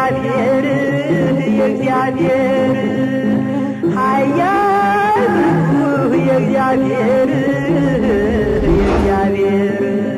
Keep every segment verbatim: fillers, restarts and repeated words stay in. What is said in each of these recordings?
የእግዚአብሔር የእግዚአብሔር ኃያል የእግዚአብሔር የእግዚአብሔር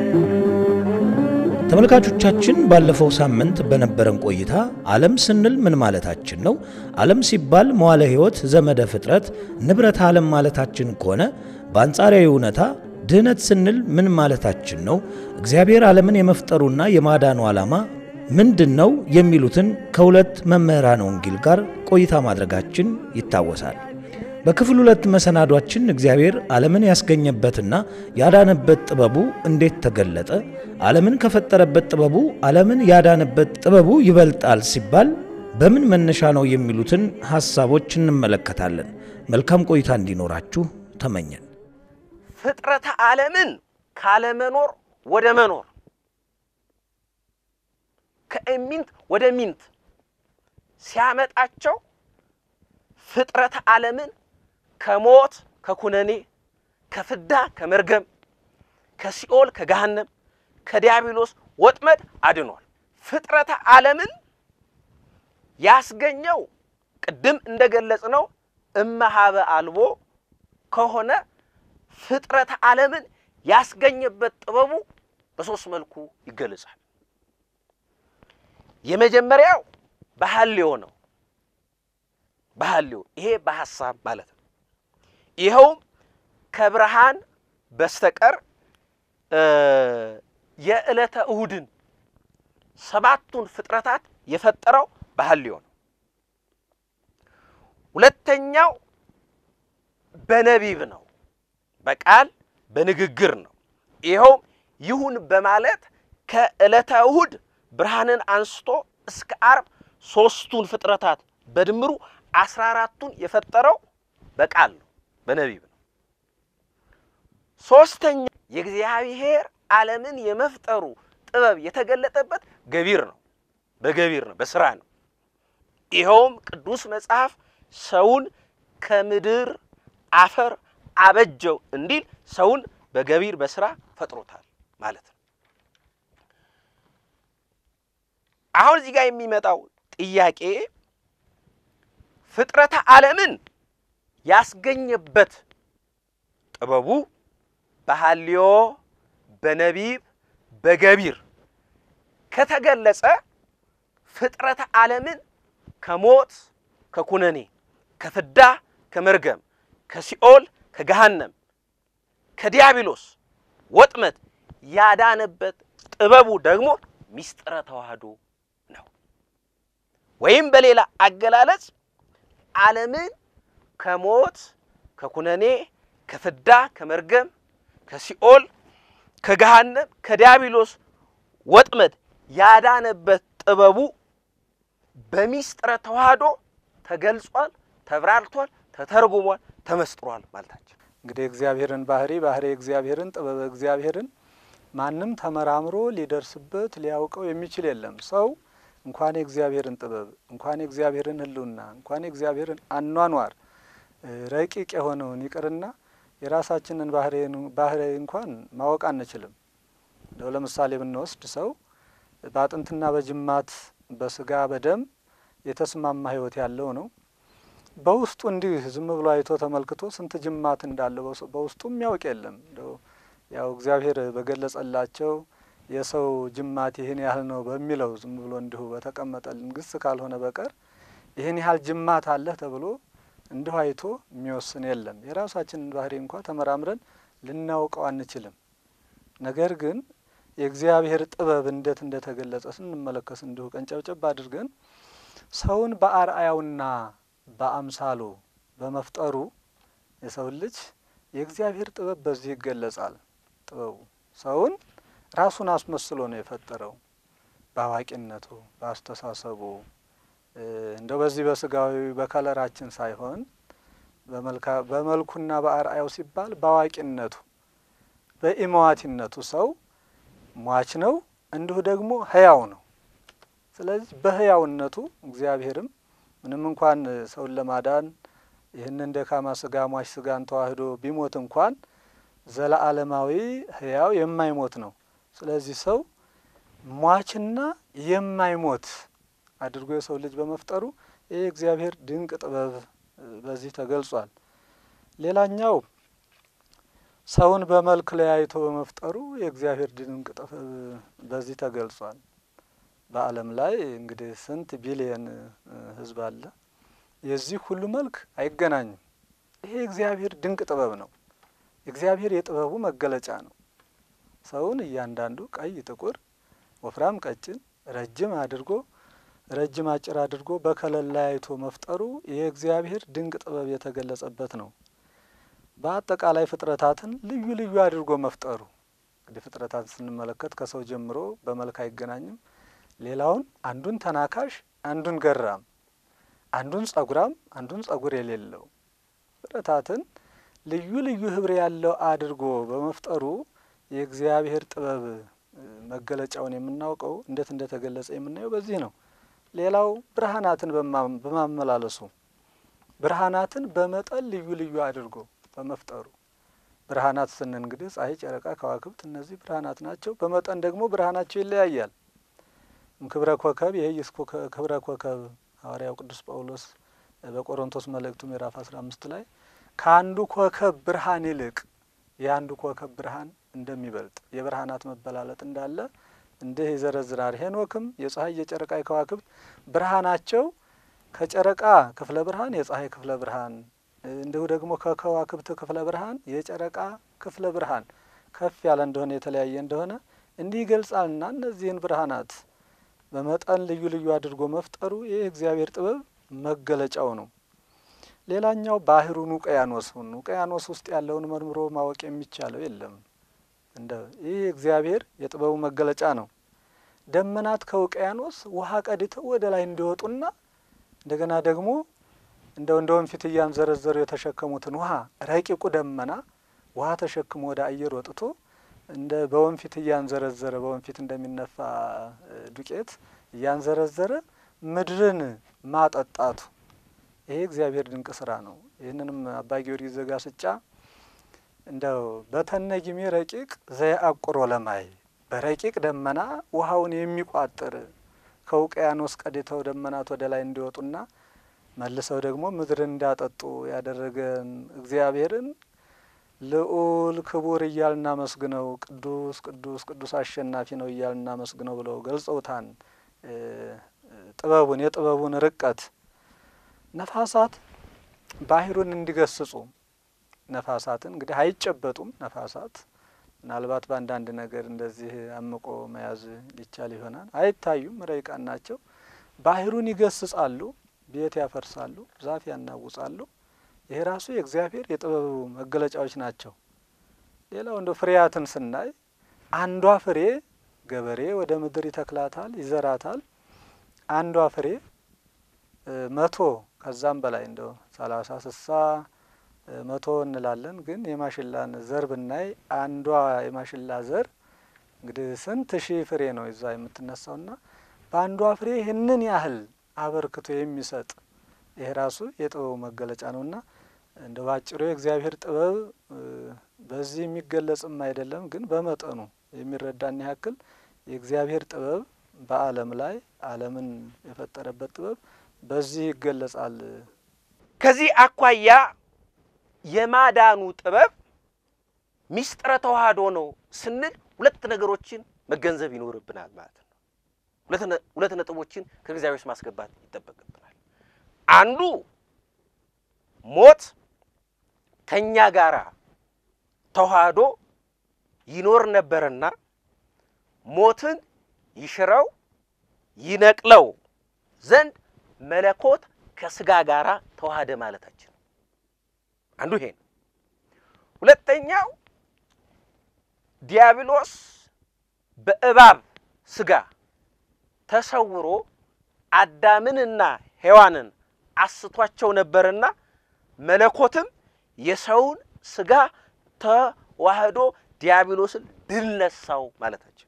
ተመልካቾቻችን ባለፈው ሳምንት በነበረን ቆይታ ዓለም ስንል ምን ማለታችን ነው? ዓለም ሲባል መዋለ ሕይወት ዘመደ ፍጥረት ንብረት ዓለም ማለታችን ከሆነ በአንጻራዊ እውነታ ድህነት ስንል ምን ማለታችን ነው? እግዚአብሔር ዓለምን የመፍጠሩና የማዳኑ ዓላማ ምንድነው? የሚሉትን ከሁለት መምህራን ወንጌል ጋር ቆይታ ማድረጋችን ይታወሳል። በክፍል ሁለት መሰናዷችን እግዚአብሔር ዓለምን ያስገኘበትና ያዳነበት ጥበቡ እንዴት ተገለጠ? ዓለምን ከፈጠረበት ጥበቡ ዓለምን ያዳነበት ጥበቡ ይበልጣል ሲባል በምን መነሻ ነው የሚሉትን ሐሳቦች እንመለከታለን። መልካም ቆይታ እንዲኖራችሁ ተመኘን። ፍጥረተ ዓለምን ካለ መኖር ወደ መኖር ከእሚንት ወደ ሚንት ሲያመጣቸው ፍጥረተ ዓለምን ከሞት ከኩነኔ ከፍዳ ከመርገም ከሲኦል ከገሃነም ከዲያብሎስ ወጥመድ አድኗል። ፍጥረተ ዓለምን ያስገኘው ቅድም እንደገለጽነው እመሃበ አልቦ ከሆነ ፍጥረተ ዓለምን ያስገኘበት ጥበቡ በሶስት መልኩ ይገለጻል። የመጀመሪያው በሐልዮ ነው። በሐልዮ ይሄ በሐሳብ ማለት ነው። ይሄው ከብርሃን በስተቀር የዕለተ እሁድን ሰባቱን ፍጥረታት የፈጠረው በሐልዮ ነው። ሁለተኛው በነቢብ ነው። በቃል በንግግር ነው። ይሄው ይሁን በማለት ከዕለተ እሁድ ብርሃንን አንስቶ እስከ ዓርብ ሶስቱን ፍጥረታት በድምሩ አስራ አራቱን የፈጠረው በቃል ነው፣ በነቢብ ነው። ሶስተኛው የእግዚአብሔር ዓለምን የመፍጠሩ ጥበብ የተገለጠበት ገቢር ነው፣ በገቢር ነው፣ በስራ ነው። ይሄውም ቅዱስ መጽሐፍ ሰውን ከምድር አፈር አበጀው እንዲል ሰውን በገቢር በስራ ፈጥሮታል ማለት ነው። አሁን እዚህ ጋር የሚመጣው ጥያቄ ፍጥረተ ዓለምን ያስገኘበት ጥበቡ በሐልዮ በነቢብ በገቢር ከተገለጸ ፍጥረተ ዓለምን ከሞት ከኩነኔ ከፍዳ ከመርገም ከሲኦል ከገሃነም ከዲያብሎስ ወጥመድ ያዳነበት ጥበቡ ደግሞ ሚስጥረ ተዋህዶ ነው። ወይም በሌላ አገላለጽ ዓለምን ከሞት ከኩነኔ ከፍዳ ከመርገም ከሲኦል ከገሃነም ከዲያብሎስ ወጥመድ ያዳነበት ጥበቡ በሚስጥረ ተዋህዶ ተገልጿል፣ ተብራርቷል፣ ተተርጉሟል፣ ተመስጥሯል ማለታችን። እንግዲህ እግዚአብሔርን ባህሪ ባህሪ እግዚአብሔርን ጥበብ እግዚአብሔርን ማንም ተመራምሮ ሊደርስበት ሊያውቀው የሚችል የለም። ሰው እንኳን የእግዚአብሔርን ጥበብ እንኳን የእግዚአብሔርን ህልውና እንኳን የእግዚአብሔርን አኗኗር ረቂቅ የሆነውን ይቅርና የራሳችንን ባህሪ ባህሪ እንኳን ማወቅ አንችልም። ለምሳሌ ብንወስድ ሰው በአጥንትና በጅማት በስጋ በደም የተስማማ ህይወት ያለው ነው። በውስጡ እንዲህ ዝም ብሎ አይቶ ተመልክቶ ስንት ጅማት እንዳለው በውስጡ የሚያውቅ የለም። ያው እግዚአብሔር በገለጸላቸው የሰው ጅማት ይሄን ያህል ነው በሚለው ዝም ብሎ እንዲሁ በተቀመጠልን ግስ ካልሆነ በቀር ይሄን ያህል ጅማት አለ ተብሎ እንዲሁ አይቶ የሚወስን የለም። የራሳችንን ባህሪ እንኳን ተመራምረን ልናውቀው አንችልም። ነገር ግን የእግዚአብሔር ጥበብ እንዴት እንደተገለጸ ስንመለከት እንዲሁ ቀንጨብጨብ አድርገን ሰውን በአርአያውና በአምሳሉ በመፍጠሩ የሰው ልጅ የእግዚአብሔር ጥበብ በዚህ ይገለጻል። ጥበቡ ሰውን ራሱን አስመስሎ ነው የፈጠረው። ባዋቂነቱ ባስተሳሰቡ እንደው በዚህ በስጋዊ በከለራችን ሳይሆን በመልካ በመልኩና በአርአያው ሲባል ባዋቂነቱ በኢማዋቲነቱ ሰው ሟች ነው፣ እንዲሁ ደግሞ ህያው ነው። ስለዚህ በህያውነቱ እግዚአብሔርም ምንም እንኳን ሰውን ለማዳን ይህንን ደካማ ስጋ ሟች ስጋን ተዋህዶ ቢሞት እንኳን ዘለዓለማዊ ህያው የማይሞት ነው። ስለዚህ ሰው ሟችና የማይሞት አድርጎ የሰው ልጅ በመፍጠሩ ይህ እግዚአብሔር ድንቅ ጥበብ በዚህ ተገልጿል። ሌላኛው ሰውን በመልክ ለያይቶ በመፍጠሩ የእግዚአብሔር ድንቅ ጥበብ በዚህ ተገልጿል። በዓለም ላይ እንግዲህ ስንት ቢሊየን ህዝብ አለ። የዚህ ሁሉ መልክ አይገናኝም። ይሄ እግዚአብሔር ድንቅ ጥበብ ነው። እግዚአብሔር የጥበቡ መገለጫ ነው። ሰውን እያንዳንዱ ቀይ፣ ጥቁር፣ ወፍራም፣ ቀጭን፣ ረጅም አድርጎ ረጅም አጭር አድርጎ በከለል ለያይቶ መፍጠሩ የእግዚአብሔር ድንቅ ጥበብ የተገለጸበት ነው። በአጠቃላይ ፍጥረታትን ልዩ ልዩ አድርጎ መፍጠሩ እንግዲህ ፍጥረታትን ስንመለከት ከሰው ጀምሮ በመልክ አይገናኝም። ሌላውን አንዱን ተናካሽ፣ አንዱን ገራም፣ አንዱን ጸጉራም፣ አንዱን ጸጉር የሌለው ፍጥረታትን ልዩ ልዩ ህብር ያለው አድርጎ በመፍጠሩ የእግዚአብሔር ጥበብ መገለጫውን የምናውቀው እንዴት እንደተገለጸ የምናየው በዚህ ነው። ሌላው ብርሃናትን በማመላለሱ ብርሃናትን በመጠን ልዩ ልዩ አድርጎ በመፍጠሩ ብርሃናት ስን እንግዲህ ፀሐይ፣ ጨረቃ፣ ከዋክብት እነዚህ ብርሃናት ናቸው። በመጠን ደግሞ ብርሃናቸው ይለያያል። ክብረ ኮከብ የኢየሱስ ክብረ ኮከብ ሐዋርያው ቅዱስ ጳውሎስ በቆሮንቶስ መልእክቱ ምዕራፍ አስራ አምስት ላይ ከአንዱ ኮከብ ብርሃን ይልቅ የአንዱ ኮከብ ብርሃን እንደሚበልጥ የብርሃናት መበላለጥ እንዳለ እንዲህ ይዘረዝራል። ሄኖክም የፀሐይ የጨረቃ የከዋክብት ብርሃናቸው ከጨረቃ ክፍለ ብርሃን የፀሐይ ክፍለ ብርሃን እንዲሁ ደግሞ ከከዋክብት ክፍለ ብርሃን የጨረቃ ክፍለ ብርሃን ከፍ ያለ እንደሆነ የተለያየ እንደሆነ እንዲህ ይገልጻልና እነዚህን ብርሃናት በመጠን ልዩ ልዩ አድርጎ መፍጠሩ ይህ እግዚአብሔር ጥበብ መገለጫው ነው። ሌላኛው ባህሩን ውቅያኖሱን ውቅያኖስ ውስጥ ያለውን መርምሮ ማወቅ የሚቻለው የለም። እንደ ይህ እግዚአብሔር የጥበቡ መገለጫ ነው። ደመናት ከውቅያኖስ ውሃ ቀድተው ወደ ላይ እንዲወጡና እንደገና ደግሞ እንደው እንደ ወንፊት እያንዘረዘሩ የተሸከሙትን ውሃ ረቂቁ ደመና ውሃ ተሸክሞ ወደ አየር ወጥቶ እንደ በወንፊት እያንዘረዘረ በወንፊት እንደሚነፋ ዱቄት እያንዘረዘረ ምድርን ማጠጣቱ ይሄ እግዚአብሔር ድንቅ ስራ ነው። ይህንንም አባ ጊዮርጊስ ዘጋስጫ እንደው በተነጊሜ ረቂቅ ዘያአቁሮ ለማይ በረቂቅ ደመና ውሃውን የሚቋጥር ከውቅያኖስ ቀድተው ደመናት ወደ ላይ እንዲወጡና መልሰው ደግሞ ምድርን እንዳጠጡ ያደረገን እግዚአብሔርን ልዑል ክቡር እያልና መስግነው ቅዱስ ቅዱስ ቅዱስ አሸናፊ ነው እያልና መስግነው ብለው ገልጸውታን ጥበቡን የጥበቡን ርቀት ነፋሳት ባህሩን እንዲገስጹ ነፋሳትን እንግዲህ አይጨበጡም። ነፋሳት ምናልባት በአንዳንድ ነገር እንደዚህ አምቆ መያዝ ሊቻል ይሆናል። አይታዩም፣ ረቂቃን ናቸው። ባህሩን ይገስጻሉ፣ ቤት ያፈርሳሉ፣ ዛፍ ያናውጻሉ። ይሄ ራሱ የእግዚአብሔር የጥበቡ መገለጫዎች ናቸው። ሌላው እንደ ፍሬያትን ስናይ አንዷ ፍሬ ገበሬ ወደ ምድር ይተክላታል፣ ይዘራታል። አንዷ ፍሬ መቶ ከዛም በላይ እንደው ሰላሳ ስሳ መቶ እንላለን። ግን የማሽላን ዘር ብናይ አንዷ የማሽላ ዘር እንግዲህ ስንት ሺህ ፍሬ ነው ይዛ የምትነሳውና በአንዷ ፍሬ ይህንን ያህል አበርክቶ የሚሰጥ ይሄ ራሱ የጥበቡ መገለጫ ነውና እንደ ባጭሩ የእግዚአብሔር ጥበብ በዚህ የሚገለጽም አይደለም፣ ግን በመጠኑ የሚረዳን ያክል የእግዚአብሔር ጥበብ በዓለም ላይ ዓለምን የፈጠረበት ጥበብ በዚህ ይገለጻል። ከዚህ አኳያ የማዳኑ ጥበብ ሚስጥረ ተዋህዶ ነው ስንል ሁለት ነገሮችን መገንዘብ ይኖርብናል ማለት ነው። ሁለት ሁለት ነጥቦችን ከእግዚአብሔር ማስገባት ይጠበቅብናል። አንዱ ሞት ከኛ ጋራ ተዋህዶ ይኖር ነበርና ሞትን ይሽረው ይነቅለው ዘንድ መለኮት ከስጋ ጋራ ተዋህደ ማለታችን አንዱ ይሄ ነው። ሁለተኛው ዲያብሎስ በእባብ ስጋ ተሰውሮ አዳምንና ሔዋንን አስቷቸው ነበርና መለኮትም የሰውን ስጋ ተዋህዶ ዲያብሎስን ድል ነሳው ማለታችን።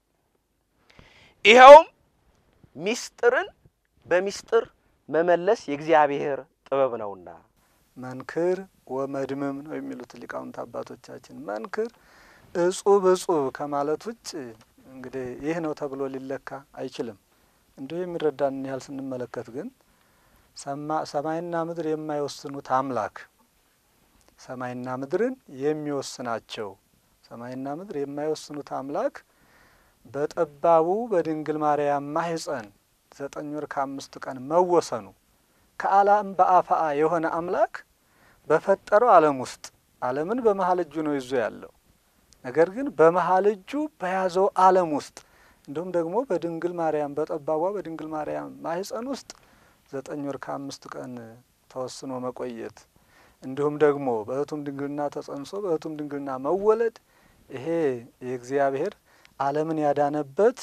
ይሄውም ሚስጥርን በሚስጥር መመለስ የእግዚአብሔር ጥበብ ነውና መንክር ወመድመም ነው የሚሉት ሊቃውንት አባቶቻችን። መንክር እጹብ እጹብ ከማለት ውጭ እንግዲህ ይህ ነው ተብሎ ሊለካ አይችልም። እንዲሁ የሚረዳን ያህል ስንመለከት ግን ሰማይና ምድር የማይወስኑት አምላክ ሰማይና ምድርን የሚወስናቸው ሰማይና ምድር የማይወስኑት አምላክ በጠባቡ በድንግል ማርያም ማህፀን ዘጠኝ ወር ከአምስት ቀን መወሰኑ ከዓለም በአፋአ የሆነ አምላክ በፈጠረው ዓለም ውስጥ ዓለምን በመሃል እጁ ነው ይዞ ያለው ነገር ግን በመሃል እጁ በያዘው ዓለም ውስጥ እንደውም ደግሞ በድንግል ማርያም በጠባቧ በድንግል ማርያም ማህፀን ውስጥ ዘጠኝ ወር ከአምስት ቀን ተወስኖ መቆየት እንዲሁም ደግሞ በእቱም ድንግልና ተጸንሶ በእቱም ድንግልና መወለድ ይሄ የእግዚአብሔር ዓለምን ያዳነበት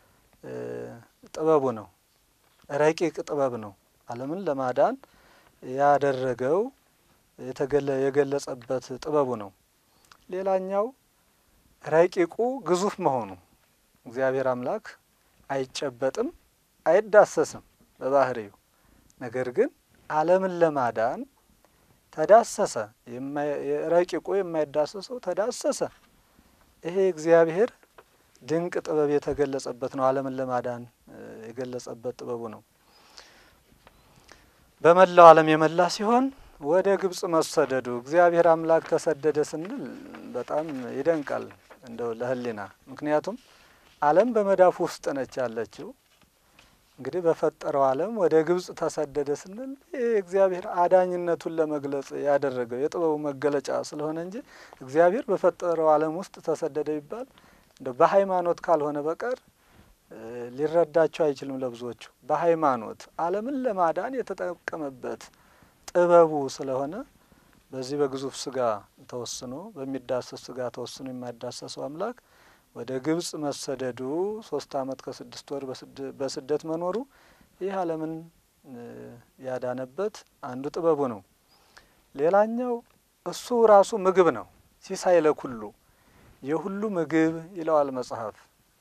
ጥበቡ ነው ረቂቅ ጥበብ ነው ዓለምን ለማዳን ያደረገው የተገለ የገለጸበት ጥበቡ ነው ሌላኛው ረቂቁ ግዙፍ መሆኑ እግዚአብሔር አምላክ አይጨበጥም አይዳሰስም በባህሪው ነገር ግን ዓለምን ለማዳን ተዳሰሰ ረቂቁ የማይዳሰሰው ተዳሰሰ ይሄ እግዚአብሔር ድንቅ ጥበብ የተገለጸበት ነው ዓለምን ለማዳን የገለጸበት ጥበቡ ነው በመላው ዓለም የመላ ሲሆን ወደ ግብጽ መሰደዱ እግዚአብሔር አምላክ ተሰደደ ስንል በጣም ይደንቃል እንደው ለህሊና ምክንያቱም ዓለም በመዳፉ ውስጥ ነች ያለችው እንግዲህ በፈጠረው ዓለም ወደ ግብጽ ተሰደደ ስንል እግዚአብሔር አዳኝነቱን ለመግለጽ ያደረገው የጥበቡ መገለጫ ስለሆነ እንጂ እግዚአብሔር በፈጠረው ዓለም ውስጥ ተሰደደ ይባል እንደው በሃይማኖት ካልሆነ በቀር ሊረዳቸው አይችልም ለብዙዎቹ በሃይማኖት ዓለምን ለማዳን የተጠቀመበት ጥበቡ ስለሆነ በዚህ በግዙፍ ስጋ ተወስኖ በሚዳሰስ ስጋ ተወስኖ የማይዳሰሰው አምላክ ወደ ግብጽ መሰደዱ ሶስት አመት ከስድስት ወር በስደት መኖሩ ይህ ዓለምን ያዳነበት አንዱ ጥበቡ ነው ሌላኛው እሱ ራሱ ምግብ ነው ሲሳይ ለኩሉ የሁሉ ምግብ ይለዋል መጽሐፍ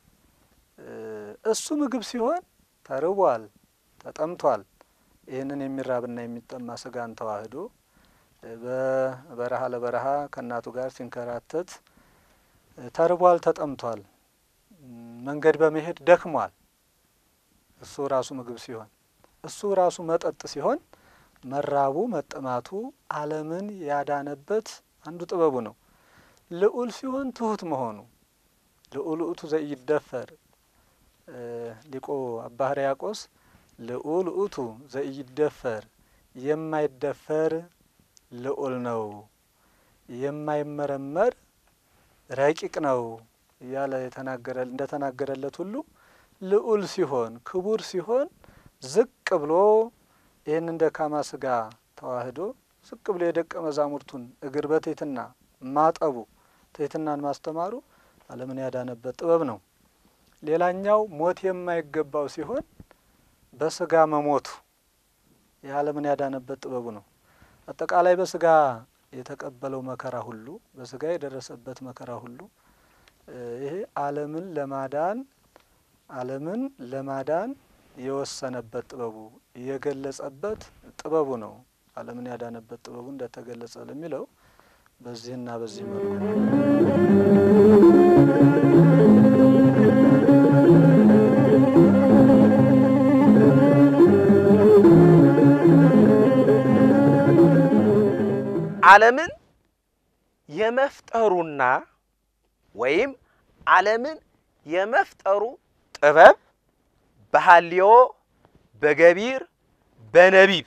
እሱ ምግብ ሲሆን ተርቧል ተጠምቷል ይህንን የሚራብና የሚጠማ ስጋን ተዋህዶ በበረሃ ለበረሃ ከናቱ ጋር ሲንከራተት ተርቧል ተጠምቷል መንገድ በመሄድ ደክሟል እሱ ራሱ ምግብ ሲሆን እሱ ራሱ መጠጥ ሲሆን መራቡ መጠማቱ ዓለምን ያዳነበት አንዱ ጥበቡ ነው ልዑል ሲሆን ትሁት መሆኑ ልዑል ውእቱ ዘኢይደፈር ሊቆ አባ ሕርያቆስ ልዑል ውእቱ ዘኢይደፈር የማይደፈር ልዑል ነው የማይመረመር ረቂቅ ነው ያለ የተናገረ እንደተናገረለት ሁሉ ልዑል ሲሆን ክቡር ሲሆን ዝቅ ብሎ ይህን እንደ ካማ ስጋ ተዋህዶ ዝቅ ብሎ የደቀ መዛሙርቱን እግር በትሕትና ማጠቡ ትሕትናን ማስተማሩ ዓለምን ያዳነበት ጥበብ ነው ሌላኛው ሞት የማይገባው ሲሆን በስጋ መሞቱ የዓለምን ያዳነበት ጥበቡ ነው አጠቃላይ በስጋ የተቀበለው መከራ ሁሉ በስጋ የደረሰበት መከራ ሁሉ ይሄ ዓለምን ለማዳን ዓለምን ለማዳን የወሰነበት ጥበቡ የገለጸበት ጥበቡ ነው ዓለምን ያዳነበት ጥበቡ እንደተገለጸ ለሚለው በዚህና በዚህ መልኩ ዓለምን የመፍጠሩና ወይም ዓለምን የመፍጠሩ ጥበብ በሐልዮ በገቢር በነቢብ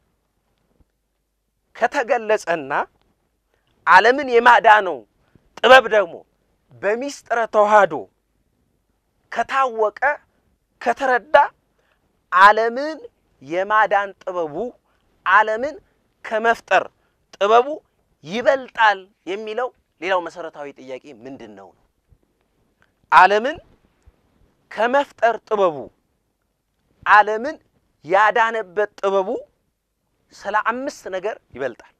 ከተገለጸና ዓለምን የማዳነው ጥበብ ደግሞ በሚስጥረ ተዋህዶ ከታወቀ ከተረዳ ዓለምን የማዳን ጥበቡ ዓለምን ከመፍጠር ጥበቡ ይበልጣል የሚለው ሌላው መሰረታዊ ጥያቄ ምንድነው ነው ዓለምን ከመፍጠር ጥበቡ ዓለምን ያዳነበት ጥበቡ ስለ አምስት ነገር ይበልጣል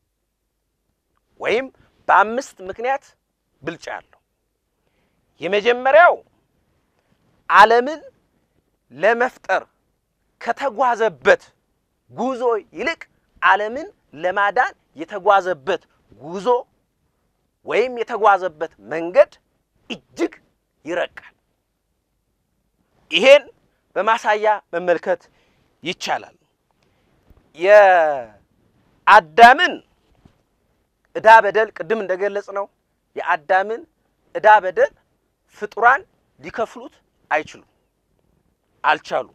ወይም በአምስት ምክንያት ብልጫ ያለው የመጀመሪያው ዓለምን ለመፍጠር ከተጓዘበት ጉዞ ይልቅ ዓለምን ለማዳን የተጓዘበት ጉዞ ወይም የተጓዘበት መንገድ እጅግ ይረቃል ይሄን በማሳያ መመልከት ይቻላል። የአዳምን ዕዳ በደል ቅድም እንደገለጽ ነው የአዳምን ዕዳ በደል ፍጡራን ሊከፍሉት አይችሉም አልቻሉ።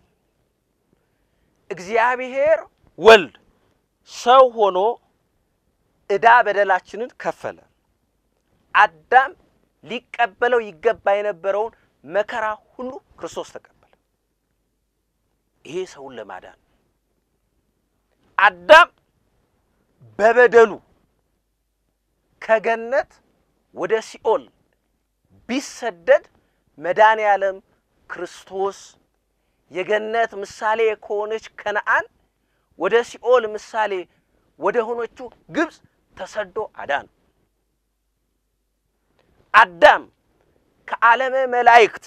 እግዚአብሔር ወልድ ሰው ሆኖ ዕዳ በደላችንን ከፈለ። አዳም ሊቀበለው ይገባ የነበረውን መከራ ሁሉ ክርስቶስ ተቀበለ። ይሄ ሰውን ለማዳን አዳም በበደሉ ከገነት ወደ ሲኦል ቢሰደድ መዳን ያለም ክርስቶስ የገነት ምሳሌ ከሆነች ከነዓን ወደ ሲኦል ምሳሌ ወደ ሆነችው ግብጽ ተሰዶ አዳን። አዳም ከዓለመ መላእክት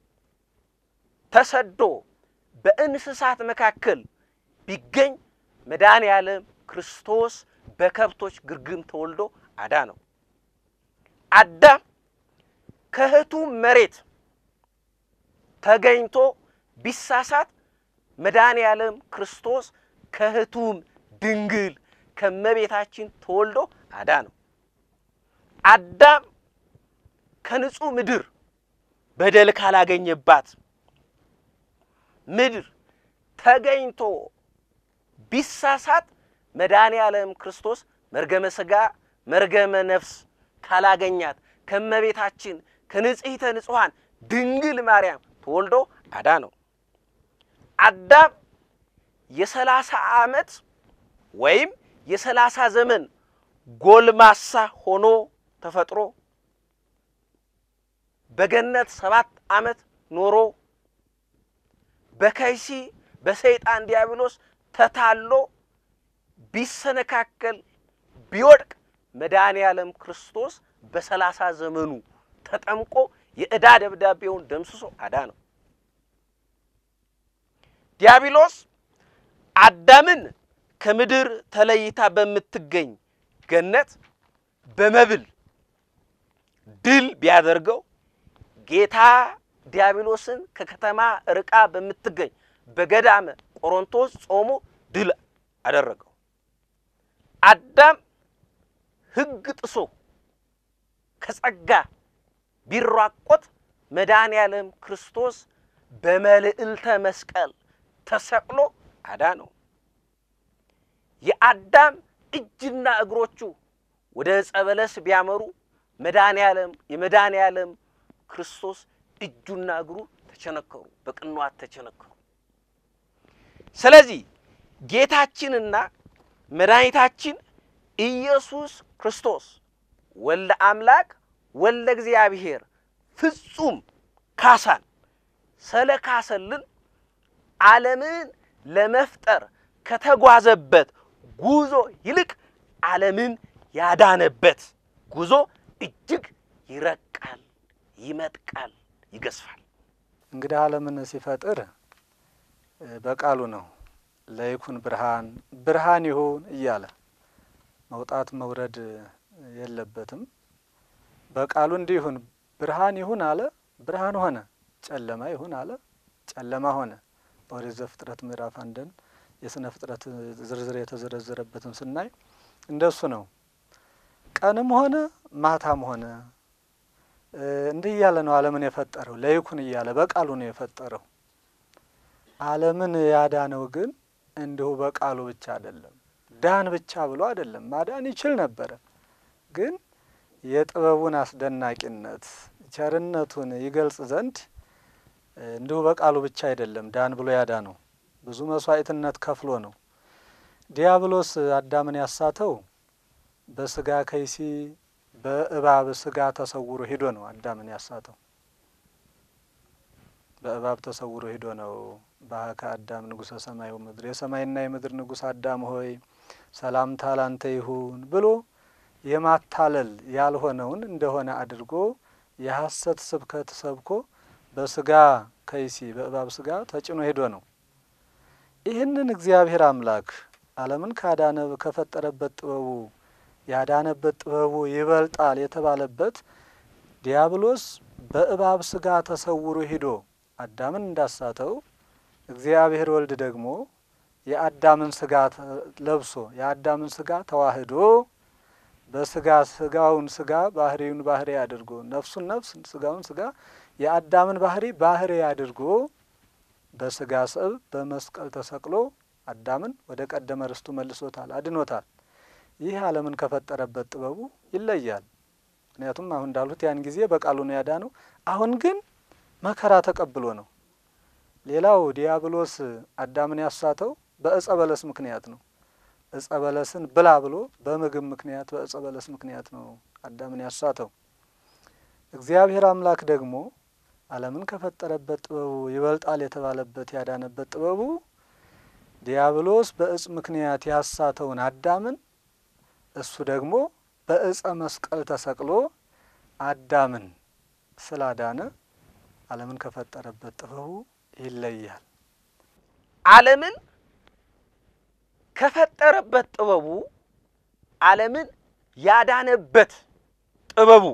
ተሰዶ በእንስሳት መካከል ቢገኝ መዳን ያለም ክርስቶስ በከብቶች ግርግም ተወልዶ አዳነው። አዳም ከህቱ መሬት ተገኝቶ ቢሳሳት መዳን ያለም ክርስቶስ ከህቱም ድንግል ከመቤታችን ተወልዶ አዳነው። አዳም ከንጹህ ምድር በደል ካላገኘባት ምድር ተገኝቶ ቢሳሳት መዳን ያለም ክርስቶስ መርገመ ሥጋ መርገመ ነፍስ ካላገኛት ከመቤታችን ከንጽሕተ ንጹሃን ድንግል ማርያም ተወልዶ አዳነው። አዳም የሰላሳ ዓመት ወይም የሰላሳ ዘመን ጎልማሳ ሆኖ ተፈጥሮ በገነት ሰባት ዓመት ኖሮ በከይሲ በሰይጣን ዲያብሎስ ተታሎ ቢሰነካከል ቢወድቅ መዳን ያለም ክርስቶስ በሰላሳ ዘመኑ ተጠምቆ የዕዳ ደብዳቤውን ደምስሶ አዳነው። ዲያብሎስ አዳምን ከምድር ተለይታ በምትገኝ ገነት በመብል ድል ቢያደርገው ጌታ ዲያብሎስን ከከተማ ርቃ በምትገኝ በገዳመ ቆሮንቶስ ጾሙ ድል አደረገው። አዳም ሕግ ጥሶ ከጸጋ ቢራቆት መዳን ያለም ክርስቶስ በመልዕልተ መስቀል ተሰቅሎ አዳነው። የአዳም እጅና እግሮቹ ወደ ጸበለስ ቢያመሩ መዳን ያለም የመዳን ያለም ክርስቶስ እጁና እግሩ ተቸነከሩ፣ በቅንዋት ተቸነከሩ። ስለዚህ ጌታችንና መድኃኒታችን ኢየሱስ ክርስቶስ ወልደ አምላክ ወልደ እግዚአብሔር ፍጹም ካሳን ስለካሰልን ዓለምን ለመፍጠር ከተጓዘበት ጉዞ ይልቅ ዓለምን ያዳነበት ጉዞ እጅግ ይረቃል፣ ይመጥቃል፣ ይገስፋል። እንግዲህ ዓለምን ሲፈጥር በቃሉ ነው። ለይኩን ብርሃን ብርሃን ይሁን እያለ መውጣት መውረድ የለበትም። በቃሉ እንዲሁን ብርሃን ይሁን አለ፣ ብርሃን ሆነ። ጨለማ ይሁን አለ፣ ጨለማ ሆነ። ኦሪት ዘፍጥረት ምዕራፍ አንድን የስነ ፍጥረት ዝርዝር የተዘረዘረበትን ስናይ እንደሱ ነው። ቀንም ሆነ ማታም ሆነ እንዲህ እያለ ነው ዓለምን የፈጠረው። ለይኩን እያለ በቃሉ ነው የፈጠረው። ዓለምን ያዳነው ግን እንዲሁ በቃሉ ብቻ አይደለም፣ ዳን ብቻ ብሎ አይደለም። ማዳን ይችል ነበረ፣ ግን የጥበቡን አስደናቂነት ቸርነቱን ይገልጽ ዘንድ እንዲሁ በቃሉ ብቻ አይደለም ዳን ብሎ ያዳነው። ብዙ መስዋዕትነት ከፍሎ ነው። ዲያብሎስ አዳምን ያሳተው በስጋ ከይሲ በእባብ ስጋ ተሰውሮ ሄዶ ነው። አዳምን ያሳተው በእባብ ተሰውሮ ሄዶ ነው። ባካ አዳም ንጉሠ ሰማይ ወምድር የሰማይና የምድር ንጉሥ አዳም ሆይ ሰላምታ ላንተ ይሁን ብሎ የማታለል ያልሆነውን እንደሆነ አድርጎ የሐሰት ስብከት ሰብኮ በስጋ ከይሲ በእባብ ስጋ ተጭኖ ሄዶ ነው። ይህንን እግዚአብሔር አምላክ ዓለምን ካዳነ ከፈጠረበት ጥበቡ ያዳነበት ጥበቡ ይበልጣል የተባለበት ዲያብሎስ በእባብ ስጋ ተሰውሮ ሄዶ አዳምን እንዳሳተው እግዚአብሔር ወልድ ደግሞ የአዳምን ስጋ ለብሶ የአዳምን ስጋ ተዋህዶ በስጋ ስጋውን ስጋ ባህሪውን ባህሪ አድርጎ ነፍሱን ነፍስ ስጋውን ስጋ የአዳምን ባህሪ ባህሪ አድርጎ በስጋ ሰብ በመስቀል ተሰቅሎ አዳምን ወደ ቀደመ ርስቱ መልሶታል፣ አድኖታል። ይህ ዓለምን ከፈጠረበት ጥበቡ ይለያል። ምክንያቱም አሁን እንዳሉት ያን ጊዜ በቃሉ ነው ያዳነው። አሁን ግን መከራ ተቀብሎ ነው። ሌላው ዲያብሎስ አዳምን ያሳተው በእጸ በለስ ምክንያት ነው። እጸ በለስን ብላ ብሎ በምግብ ምክንያት በእጸ በለስ ምክንያት ነው አዳምን ያሳተው። እግዚአብሔር አምላክ ደግሞ ዓለምን ከፈጠረበት ጥበቡ ይበልጣል የተባለበት ያዳነበት ጥበቡ ዲያብሎስ በእጽ ምክንያት ያሳተውን አዳምን እሱ ደግሞ በእጸ መስቀል ተሰቅሎ አዳምን ስላዳነ ዓለምን ከፈጠረበት ጥበቡ ይለያል። ዓለምን ከፈጠረበት ጥበቡ ዓለምን ያዳነበት ጥበቡ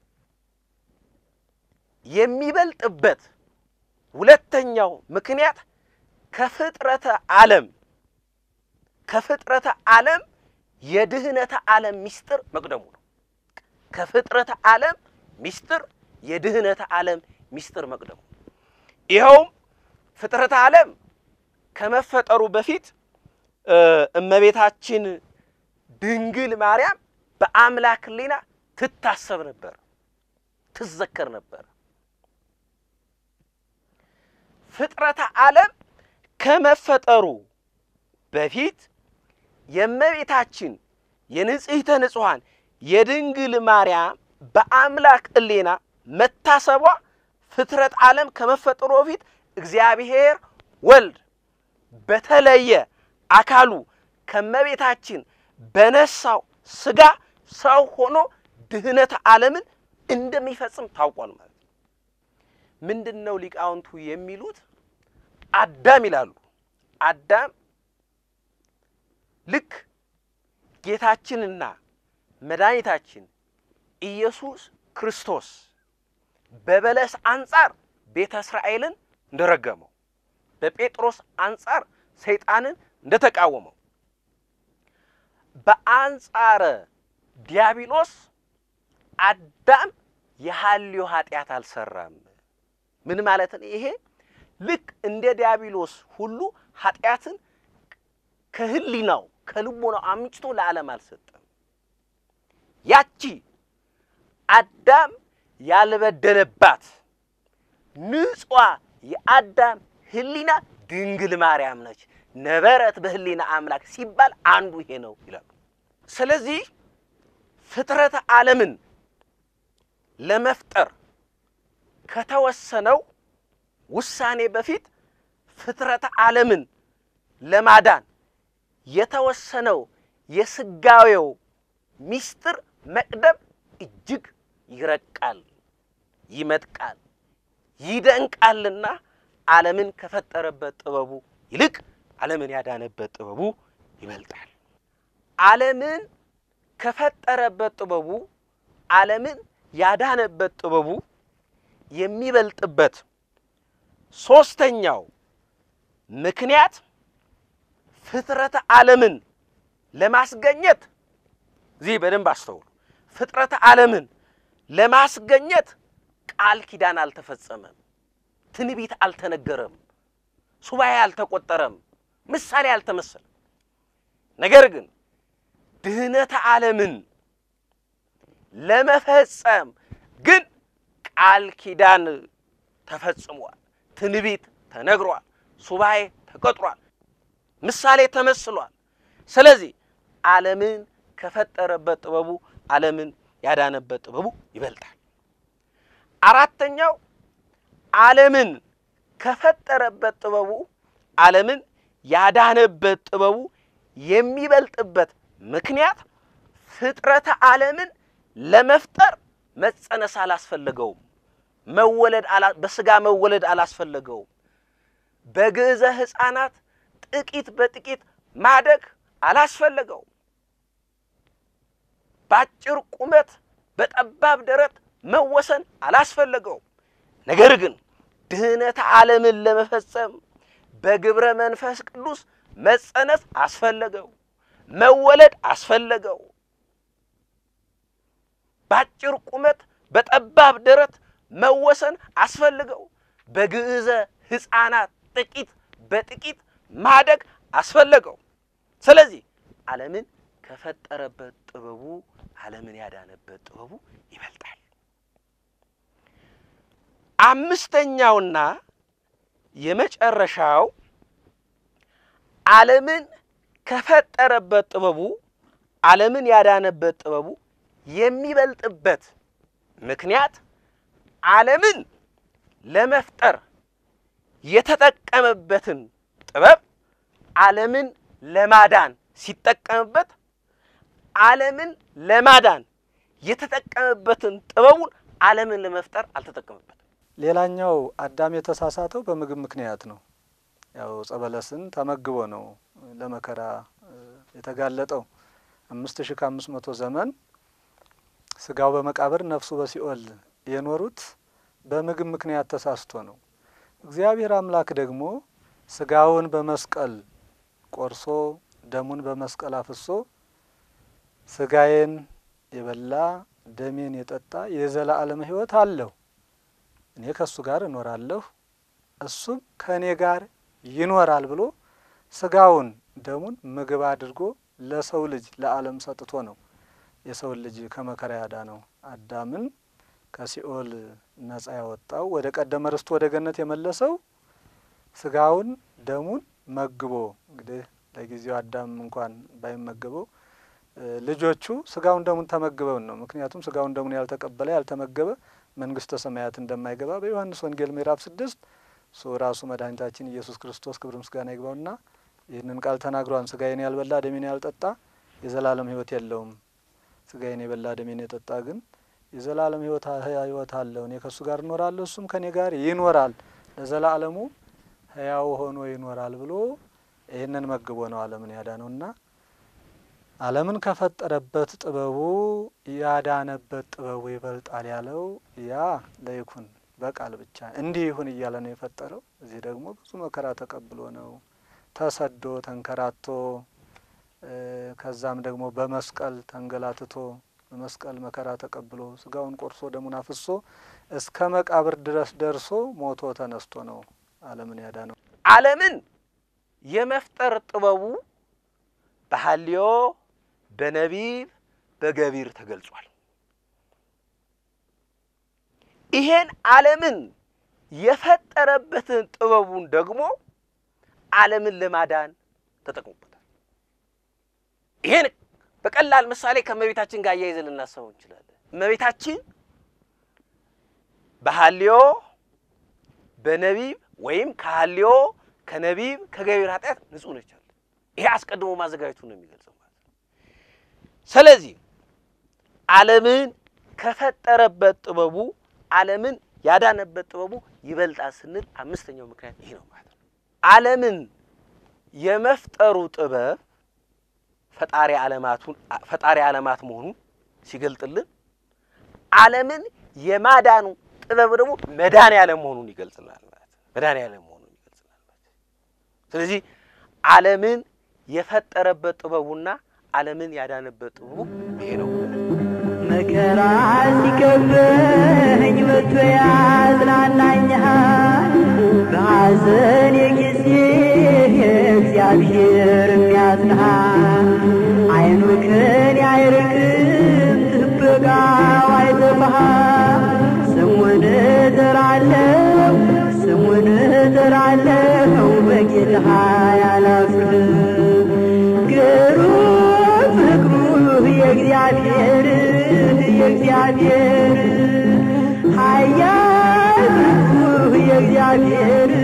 የሚበልጥበት ሁለተኛው ምክንያት ከፍጥረተ ዓለም ከፍጥረተ ዓለም የድህነተ ዓለም ሚስጥር መቅደሙ ነው። ከፍጥረተ ዓለም ሚስጥር የድህነተ ዓለም ሚስጥር መቅደሙ ይኸውም ፍጥረተ ዓለም ከመፈጠሩ በፊት እመቤታችን ድንግል ማርያም በአምላክ ሕሊና ትታሰብ ነበር፣ ትዘከር ነበር። ፍጥረተ ዓለም ከመፈጠሩ በፊት የእመቤታችን የንጽሕተ ንጹሐን የድንግል ማርያም በአምላክ ሕሊና መታሰቧ ፍጥረት ዓለም ከመፈጠሩ በፊት እግዚአብሔር ወልድ በተለየ አካሉ ከእመቤታችን በነሳው ስጋ ሰው ሆኖ ድህነተ ዓለምን እንደሚፈጽም ታውቋል ማለት ነው። ምንድነው ሊቃውንቱ የሚሉት? አዳም ይላሉ። አዳም ልክ ጌታችንና መድኃኒታችን ኢየሱስ ክርስቶስ በበለስ አንጻር ቤተ እስራኤልን እንደረገመው በጴጥሮስ አንጻር ሰይጣንን እንደተቃወመው በአንጻረ ዲያብሎስ አዳም የሐልዮ ኃጢአት አልሰራም። ምን ማለት ነው ይሄ? ልክ እንደ ዲያብሎስ ሁሉ ኃጢአትን ከህሊናው ከልቦናው አምጭቶ ለዓለም አልሰጠም። ያቺ አዳም ያልበደለባት ንጹዋ የአዳም ህሊና ድንግል ማርያም ነች። ነበረት በህሊና አምላክ ሲባል አንዱ ይሄ ነው ይላሉ። ስለዚህ ፍጥረተ ዓለምን ለመፍጠር ከተወሰነው ውሳኔ በፊት ፍጥረተ ዓለምን ለማዳን የተወሰነው የስጋዌው ሚስጥር መቅደም እጅግ ይረቃል፣ ይመጥቃል፣ ይደንቃልና ዓለምን ከፈጠረበት ጥበቡ ይልቅ ዓለምን ያዳነበት ጥበቡ ይበልጣል። ዓለምን ከፈጠረበት ጥበቡ ዓለምን ያዳነበት ጥበቡ የሚበልጥበት ሶስተኛው ምክንያት ፍጥረተ ዓለምን ለማስገኘት እዚህ በደንብ አስተውሉ። ፍጥረተ ዓለምን ለማስገኘት ቃል ኪዳን አልተፈጸመም፣ ትንቢት አልተነገረም፣ ሱባኤ አልተቆጠረም፣ ምሳሌ አልተመሰለም። ነገር ግን ድህነተ ዓለምን ለመፈጸም ግን ቃል ኪዳን ተፈጽሟል፣ ትንቢት ተነግሯል፣ ሱባኤ ተቆጥሯል፣ ምሳሌ ተመስሏል። ስለዚህ ዓለምን ከፈጠረበት ጥበቡ ዓለምን ያዳነበት ጥበቡ ይበልጣል። አራተኛው ዓለምን ከፈጠረበት ጥበቡ ዓለምን ያዳነበት ጥበቡ የሚበልጥበት ምክንያት ፍጥረተ ዓለምን ለመፍጠር መጸነስ አላስፈልገውም፣ መወለድ በስጋ መወለድ አላስፈልገውም። በግዕዘ ሕፃናት ጥቂት በጥቂት ማደግ አላስፈልገውም። ባጭር ቁመት በጠባብ ደረት መወሰን አላስፈልገውም። ነገር ግን ድህነተ ዓለምን ለመፈጸም በግብረ መንፈስ ቅዱስ መጸነስ አስፈለገው መወለድ አስፈለገው ባጭር ቁመት በጠባብ ደረት መወሰን አስፈልገው በግዕዘ ሕፃናት ጥቂት በጥቂት ማደግ አስፈልገው ስለዚህ ዓለምን ከፈጠረበት ጥበቡ ዓለምን ያዳነበት ጥበቡ ይበልጣል አምስተኛውና የመጨረሻው ዓለምን ከፈጠረበት ጥበቡ ዓለምን ያዳነበት ጥበቡ የሚበልጥበት ምክንያት ዓለምን ለመፍጠር የተጠቀመበትን ጥበብ ዓለምን ለማዳን ሲጠቀምበት ዓለምን ለማዳን የተጠቀመበትን ጥበቡን ዓለምን ለመፍጠር አልተጠቀመበትም ሌላኛው አዳም የተሳሳተው በምግብ ምክንያት ነው ያው ጸበለስን ተመግቦ ነው ለመከራ የተጋለጠው አምስት ሺህ አምስት መቶ ዘመን ስጋው በመቃብር ነፍሱ በሲኦል የኖሩት በምግብ ምክንያት ተሳስቶ ነው እግዚአብሔር አምላክ ደግሞ ስጋውን በመስቀል ቆርሶ ደሙን በመስቀል አፍሶ ስጋዬን የበላ ደሜን የጠጣ የዘላለም ሕይወት አለው እኔ ከሱ ጋር እኖራለሁ እሱም ከኔ ጋር ይኖራል ብሎ ስጋውን ደሙን ምግብ አድርጎ ለሰው ልጅ ለዓለም ሰጥቶ ነው የሰው ልጅ ከመከራ ያዳነው አዳምን ከሲኦል ነፃ ያወጣው ወደ ቀደመ ርስቱ ወደ ገነት የመለሰው ስጋውን ደሙን መግቦ እንግዲህ ለጊዜው አዳም እንኳን ባይመገበው ልጆቹ ስጋውን ደሙን ተመግበው ነው ምክንያቱም ስጋውን ደሙን ያልተቀበለ ያልተመገበ መንግስተ ሰማያት እንደማይገባ በዮሐንስ ወንጌል ምዕራፍ ስድስት ሱራሱ መድኃኒታችን ኢየሱስ ክርስቶስ ክብር ምስጋና ይግባውና ይህንን ቃል ተናግሯን ስጋዬን ያልበላ ደሜን ያልጠጣ የዘላለም ሕይወት የለውም ስጋዬን የበላ ደሜን የጠጣ ግን የዘላለም ሕይወት ሕይወት አለው እኔ ከሱ ጋር እኖራለሁ እሱም ከኔ ጋር ይኖራል ለዘላለሙ ሕያው ሆኖ ይኖራል ብሎ ይህንን መግቦ ነው ዓለምን ያዳነውና ዓለምን ከፈጠረበት ጥበቡ ያዳነበት ጥበቡ ይበልጣል ያለው ያ ለይኩን በቃል ብቻ እንዲህ ይሁን እያለ ነው የፈጠረው እዚህ ደግሞ ብዙ መከራ ተቀብሎ ነው ተሰዶ ተንከራቶ ከዛም ደግሞ በመስቀል ተንገላትቶ በመስቀል መከራ ተቀብሎ ስጋውን ቆርሶ ደሙን አፍሶ እስከ መቃብር ድረስ ደርሶ ሞቶ ተነስቶ ነው ዓለምን ያዳነው ዓለምን የመፍጠር ጥበቡ በሐልዮ በነቢብ በገቢር ተገልጿል ይሄን ዓለምን የፈጠረበትን ጥበቡን ደግሞ ዓለምን ለማዳን ተጠቅሞበታል ይሄን በቀላል ምሳሌ ከመቤታችን ጋር ያይዘን እናሰው እንችላለን መቤታችን በሐልዮ በነቢብ ወይም ከሐልዮ ከነቢብ ከገቢር ኃጢአት ንጹህ ነች ይሄ አስቀድሞ ማዘጋጀቱ ነው የሚገልጸው ማለት ነው ስለዚህ ዓለምን ከፈጠረበት ጥበቡ ዓለምን ያዳነበት ጥበቡ ይበልጣል ስንል አምስተኛው ምክንያት ይሄ ነው ማለት ነው ዓለምን የመፍጠሩ ጥበብ ፈጣሪ ዓለማቱን ፈጣሪ ዓለማት መሆኑን ሲገልጥልን ዓለምን የማዳኑ ጥበብ ደግሞ መዳን ያለ መሆኑን ይገልጽልናል ማለት ነው መዳን ያለ መሆኑን ይገልጽልናል ማለት ስለዚህ ዓለምን የፈጠረበት ጥበቡና ዓለምን ያዳነበት ጥበቡ ይሄ ነው መከራ ሲከበኝ መጥቶ ያዝናናኛል በሐዘን ጊዜ እግዚአብሔር ያዝናል አይኑ ከኔ አይርቅም ጥበቃው አይጠፋም ስሙን እጠራለሁ ስሙን እጠራለሁ በጌታ ያላፍርም ግሩም ፍቅሩ የእግዚአብሔር የእግዚአብሔር ኃያል ፍቅሩ የእግዚአብሔር